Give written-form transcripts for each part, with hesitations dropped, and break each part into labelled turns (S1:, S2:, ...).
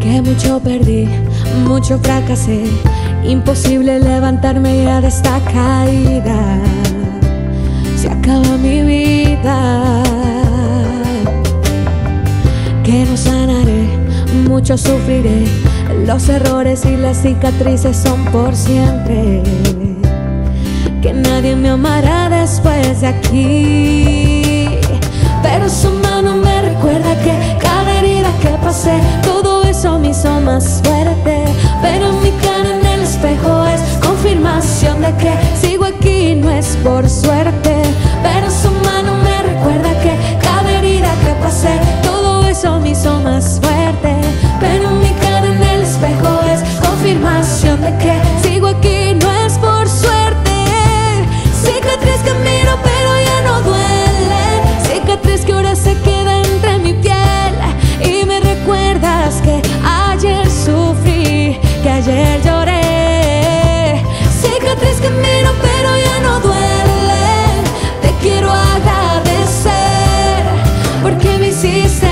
S1: que mucho perdí, mucho fracasé, imposible levantarme ya de esta caída. Se acaba mi vida, que no sanaré, mucho sufriré. Los errores y las cicatrices son por siempre, que nadie me amará después de aquí. Pero su mano me recuerda que cada herida que pasé, todo eso me hizo más fuerte. Pero mi cara en el espejo es confirmación de que sigo aquí, no es por suerte. Pero su mano me recuerda que cada herida que pasé, todo eso me hizo más fuerte. Pero mi cara en el espejo es confirmación de que sigo aquí, no es por suerte. Cicatriz que miro pero ya no duele, cicatriz que ahora se queda entre mi piel. Y me recuerdas que ayer sufrí, que ayer lloré. Cicatriz que miro pero ya no duele, te quiero agradecer porque me hiciste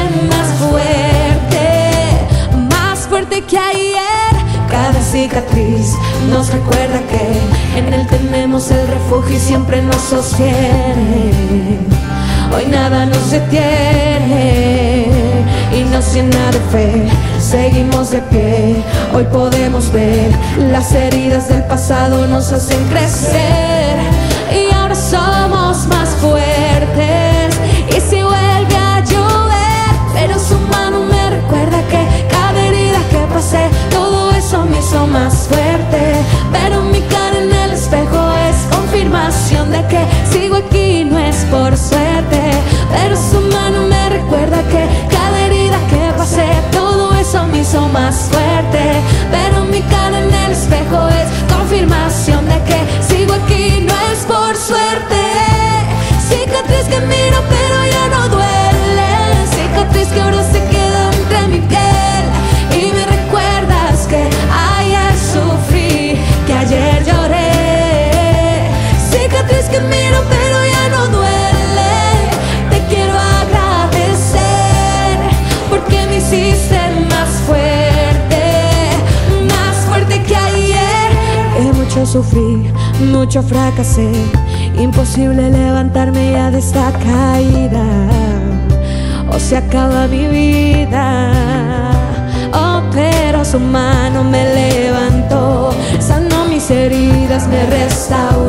S1: más fuerte que ayer. Cada cicatriz nos recuerda que en él tenemos el refugio y siempre nos sostiene. Hoy nada nos detiene y nos llena de fe, seguimos de pie. Hoy podemos ver las heridas del pasado nos hacen crecer y ahora somos más fuertes. Y si vuelve a llover, pero su mano me recuerda que cada herida que pasé, todo eso me hizo más fuerte. Pero mi cara en el espejo es confirmación de que sigo aquí, no es por suerte. Pero su mano me recuerda que cada herida que pasé, todo eso me hizo más fuerte. Pero mi cara en el espejo es confirmación de que sigo aquí, no es por suerte. Cicatriz que miro pero ya no duele, cicatriz que ahora se queda entre mi piel. Y me recuerdas que ayer sufrí, que ayer lloré. Cicatriz que miro pero ya no duele, te quiero agradecer porque me hiciste más fuerte que ayer. Que mucho sufrí, mucho fracasé, imposible levantarme ya de esta caída. O se acaba mi vida, oh, pero su mano me levantó, sanó mis heridas, me restauró.